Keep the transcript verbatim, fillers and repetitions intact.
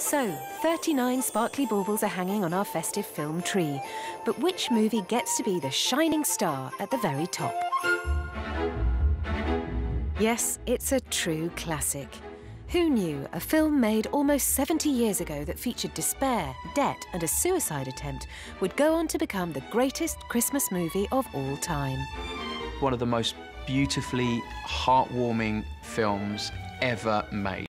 So, thirty-nine sparkly baubles are hanging on our festive film tree. But which movie gets to be the shining star at the very top? Yes, it's a true classic. Who knew a film made almost seventy years ago that featured despair, debt and a suicide attempt would go on to become the greatest Christmas movie of all time? One of the most beautifully heartwarming films ever made.